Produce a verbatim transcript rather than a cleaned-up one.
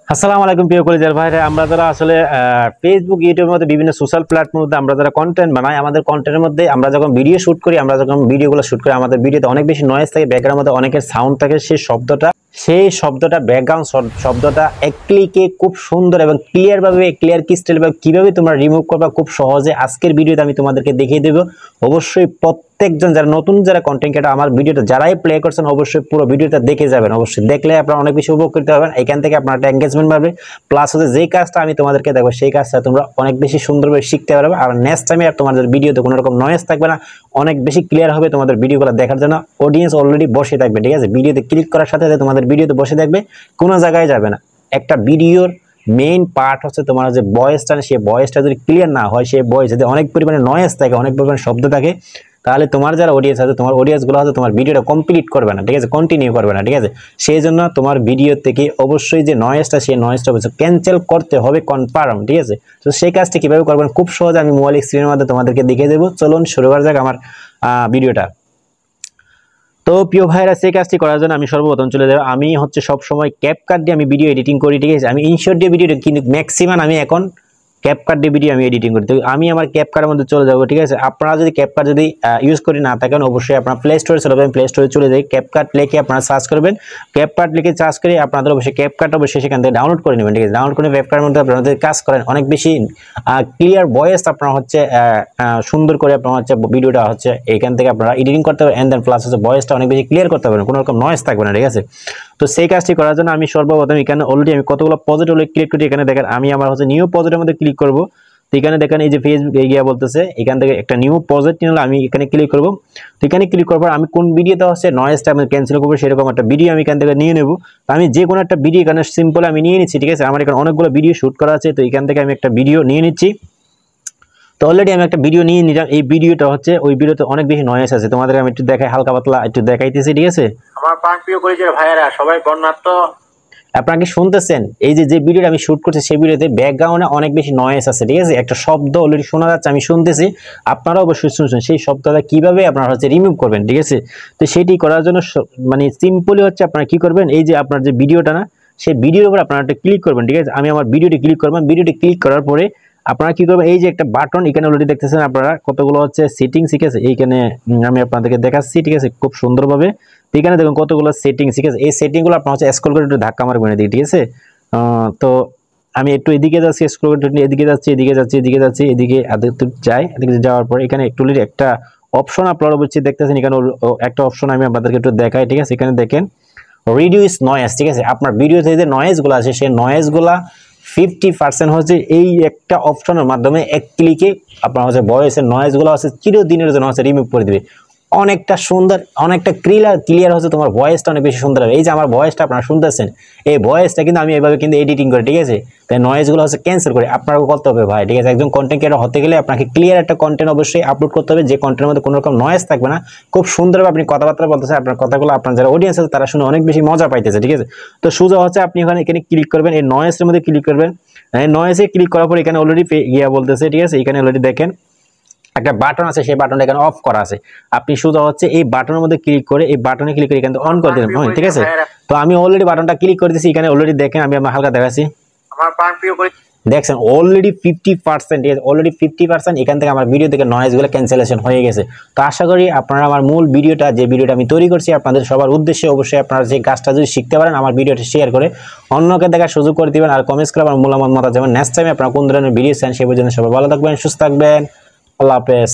আসসালামু আলাইকুম প্রিয় কলেজের ভাইরা, আমরা যারা আসলে ফেসবুক ইউটিউবের মধ্যে বিভিন্ন সোশ্যাল প্ল্যাটফর্মের মধ্যে আমরা যারা কন্টেন্ট বানাই, আমাদের কন্টেন্টের মধ্যে আমরা যখন ভিডিও শুট করি, আমরা যখন ভিডিওগুলো শুট করি, আমাদের ভিডিওতে অনেক বেশি নয়েজ থাকে, ব্যাকগ্রাউন্ডের মধ্যে অনেকের সাউন্ড থাকে। সেই শব্দটা সেই শব্দটা ব্যাকগ্রাউন্ড শব্দটা এক ক্লিকে খুব সুন্দর এবং ক্লিয়ারভাবে ক্লিয়ার ক্রিস্টালভাবে কীভাবে তোমরা রিমুভ করবা খুব সহজে আজকের ভিডিওতে আমি তোমাদেরকে দেখিয়ে দেবো। অবশ্যই প্রত্যেকজন যারা নতুন যারা কন্টেন্ট ক্রিয়েটর আমার ভিডিওটা যারাই প্লে করছেন অবশ্যই পুরো ভিডিওটা দেখে যাবেন। অবশ্যই দেখলে আপনারা অনেক বেশি উপকৃত হবেন। এখান থেকে আপনার একটা এঙ্গেজমেন্ট বাড়বে, প্লাস হচ্ছে যেই কাজটা আমি তোমাদেরকে দেখবো সেই কাজটা তোমরা অনেক বেশি সুন্দরভাবে শিখতে পারবে। আর নেক্সট টাইমে আর তোমাদের ভিডিওতে কোনো রকম নয়েজ থাকবে না, অনেক বেশি ক্লিয়ার হবে। তোমাদের ভিডিওগুলো দেখার জন্য অডিয়েন্স অলরেডি বসে থাকবে, ঠিক আছে? ভিডিওতে ক্লিক করার সাথে সাথে তোমাদের ভিডিওতে বসে থাকবে, কোনো জায়গায় যাবে না। একটা ভিডিওর মেইন পার্ট হচ্ছে তোমার যে ভয়েসটা, সেই ভয়েসটা যদি ক্লিয়ার না হয়, সেই ভয়েস যদি অনেক পরিমাণে নয়েজ থাকে, অনেক পরিমাণে শব্দ থাকে, তাহলে তোমার যারা অডিয়েন্স আছে, তোমার অডিয়েন্সগুলো হয়তো তোমার ভিডিওটা কমপ্লিট করবে না, ঠিক আছে? কন্টিনিউ করবে না, ঠিক আছে? সেই জন্য তোমার ভিডিও থেকে অবশ্যই যে নয়েজটা, সেই নয়েজটা অবশ্যই ক্যান্সেল করতে হবে, কনফার্ম, ঠিক আছে? তো সেই কাজটি কীভাবে করবেন খুব সহজে আমি মোবাইল স্ক্রিনের মধ্যে তোমাদেরকে দেখিয়ে দেবো। চলুন শুরু করা যাক আমার ভিডিওটা। তো প্রিয় ভাইরা, সেই কাজটি করার জন্য আমি সর্বপ্রথম চলে যাব, আমি হচ্ছে সবসময় ক্যাপকাট দিয়ে আমি ভিডিও এডিটিং করি, ঠিক আছে? আমি ইনশর্ট দিয়ে ভিডিও, কিন্তু ম্যাক্সিমাম আমি এখন ক্যাপকাট দিয়ে ভিডিও আমি এডিটিং করি। তো আমি আমার ক্যাপকাটের মধ্যে চলে যাবো, ঠিক আছে? আপনারা যদি ক্যাপকাট যদি ইউজ করি না থাকেন, অবশ্যই আপনার প্লে স্টোরে চলে যাবেন। প্লে স্টোরে চলে যাই, ক্যাপকাট লিখে আপনারা সার্চ করবেন। ক্যাপকাট লিখে সার্চ করে আপনাদের অবশ্যই ক্যাপকাট অবশ্যই সেখান থেকে ডাউনলোড করে নেবেন, ঠিক আছে? ডাউনলোড করে ক্যাপকাটের মধ্যে আপনাদের কাজ করেন, অনেক বেশি ক্লিয়ার ভয়েস আপনারা হচ্ছে সুন্দর করে আপনারা হচ্ছে ভিডিওটা হচ্ছে এখান থেকে আপনারা এডিটিং করতে পারবেন। এন্ড দেন প্লাস হচ্ছে ভয়েসটা অনেক বেশি ক্লিয়ার করতে পারবেন, কোনো রকম নয়েজ থাকবে না, ঠিক আছে? তো সেই কাজটি করার জন্য আমি সর্বপ্রথম এখানে অলরেডি আমি কতগুলো পজিটিভ ক্লিক করি। এখানে দেখেন আমি আমার হচ্ছে নিউ পজিটিভের মধ্যে ক্লিক করবো। তো এখানে দেখেন এই যে ফেসবুক এগিয়ে বলতেছে, এখান থেকে একটা নিউ প্রজেক্ট নিলে আমি এখানে ক্লিক করবো। তো এখানে ক্লিক করার পর আমি কোন ভিডিওতে হচ্ছে নয়েজটা আমি ক্যান্সেল করবো, সেরকম একটা ভিডিও আমি এখান থেকে নিয়ে নেবো। তো আমি যে কোনো একটা ভিডিও এখানে সিম্পল আমি নিয়ে নিচ্ছি, ঠিক আছে? আমার এখানে অনেকগুলো ভিডিও শ্যুট করা আছে, তো এখান থেকে আমি একটা ভিডিও নিয়ে নিচ্ছি। তো অলরেডি আমি একটা ভিডিও নিয়ে নিলাম। এই ভিডিওটা হচ্ছে ওই ভিডিওতে অনেক বেশি নয়েজ আছে, তোমাদের আমি একটু দেখাই, হালকা পাতলা একটু দেখাইতেছি, ঠিক আছে? আমার প্রিয় কলেজের ভাইয়েরা সবাই বর্ণাঢ্য, আপনারা কি শুনতেছেন? এই যে যে ভিডিওটা আমি শুট করছি সেই ভিডিওতে ব্যাকগ্রাউন্ডে অনেক বেশি নয়েজ আছে, ঠিক আছে? একটা শব্দ অলরেডি শোনা যাচ্ছে, আমি শুনতেছি, আপনারা অবশ্যই শুনছেন। সেই শব্দটা কিভাবে আপনারা হচ্ছে রিমুভ করবেন, ঠিক আছে? তো সেটি করার জন্য মানে সিম্পলি হচ্ছে আপনারা কি করবেন, এই যে আপনার যে ভিডিওটা না, সেই ভিডিওর উপর আপনারা একটা ক্লিক করবেন, ঠিক আছে? আমি আমার ভিডিওটি ক্লিক করবেন। ভিডিওটি ক্লিক করার পরে আপনারা কি করবেন, এই যে একটা বাটন এখানে অলরেডি দেখতেছেন আপনারা, কতগুলো হচ্ছে সেটিংস, ঠিক আছে? এইখানে আমি আপনাদেরকে দেখাচ্ছি, ঠিক আছে? খুব সুন্দরভাবে এখানে দেখুন কতগুলো সেটিংস, ঠিক আছে? এই সেটিংগুলো আপনার হচ্ছে স্ক্রল করে একটু ধাক্কা মারবেন এদিকে, ঠিক আছে? তো আমি একটু এদিকে যাচ্ছি, স্ক্রল করে এদিকে যাচ্ছি, এদিকে যাচ্ছি, এদিকে যাচ্ছি, এদিকে এদিকে যাই। এদিকে যাওয়ার পর এখানে একটু একটা অপশন আপনারা অবশ্যই দেখতেছেন, এখানে একটা অপশন আমি আপনাদেরকে একটু দেখাই, ঠিক আছে? এখানে দেখেন রিডিউস নয়েজ, ঠিক আছে? আপনার ভিডিওতে যে নয়েজগুলো আছে সেই নয়েজগুলা ফিফটি পার্সেন্ট হচ্ছে এই একটা অপশনের মাধ্যমে এক ক্লিকে আপনার হচ্ছে ভয়েসের নয়েজগুলো হচ্ছে চিরদিনের জন্য হচ্ছে রিমুভ করে দিবে। অনেকটা সুন্দর, অনেকটা ক্লিয়ার ক্লিয়ার হচ্ছে, তোমার ভয়েসটা অনেক বেশি সুন্দর হবে। এই যে আমার ভয়েসটা আপনারা শুনতেছেন, এই ভয়েসটা কিন্তু আমি এইভাবে কিন্তু এডিটিং করি, ঠিক আছে? তাই নয়েজগুলো হচ্ছে ক্যান্সেল করে আপনাকে করতে হবে ভাই, ঠিক আছে? একজন কন্টেন্ট ক্রিয়েটর হতে গেলে আপনাকে ক্লিয়ার একটা কন্টেন্ট অবশ্যই আপলোড করতে হবে, যে কন্টেন্টের মধ্যে কোনো রকম নয়েজ থাকবে না। খুব সুন্দরভাবে আপনি কথাবার্তা বলতেছেন, আপনার কথাগুলো আপনার যারা অডিয়েন্স আছে তারা শুনে অনেক বেশি মজা পাইতেছে, ঠিক আছে? তো সোজা হচ্ছে আপনি ওখানে এখানে ক্লিক করবেন, এই নয়েজের মধ্যে ক্লিক করবেন। নয়েজে ক্লিক করার পর এখানে অলরেডি গিয়া বলতেছে, ঠিক আছে? এখানে অলরেডি দেখেন একটা বাটন আছে, সেই বাটনটা এখানে অফ করা আছে। আপনি শুধু হচ্ছে এই বাটনের মধ্যে ক্লিক করে এই বাটনে ক্লিক করে এখানে অন করে দিবেন, ঠিক আছে? তো আমি অলরেডি বাটনটা ক্লিক করে দিয়েছি। এখানে অলরেডি দেখেন আমি আমার হালকা দেখাচ্ছি, আমার প্রিয় কলেজ দেখছেন অলরেডি ফিফটি পার্সেন্ট, ঠিক আছে? অলরেডি ফিফটি পার্সেন্ট এখান থেকে আমার ভিডিও থেকে নয়েজগুলো ক্যান্সেলেশন হয়ে গেছে। তো আশা করি আপনারা আমার মূল ভিডিওটা, যে ভিডিওটা আমি তৈরি করছি আপনাদের সবার উদ্দেশ্যে, অবশ্যই আপনারা যে কাজটা যদি শিখতে পারেন আমার ভিডিওটা শেয়ার করে অন্যকে দেখার সুযোগ করে দিবেন, আর কমেন্টস করে আমার মূল্যবান মতামত যাবেন। নেক্সট টাইমে আপনারা কোন ধরনের ভিডিও চান সে পর্যন্ত সবাই ভালো থাকবেন, সুস্থ থাকবেন, আল্লাহ হাফেজ।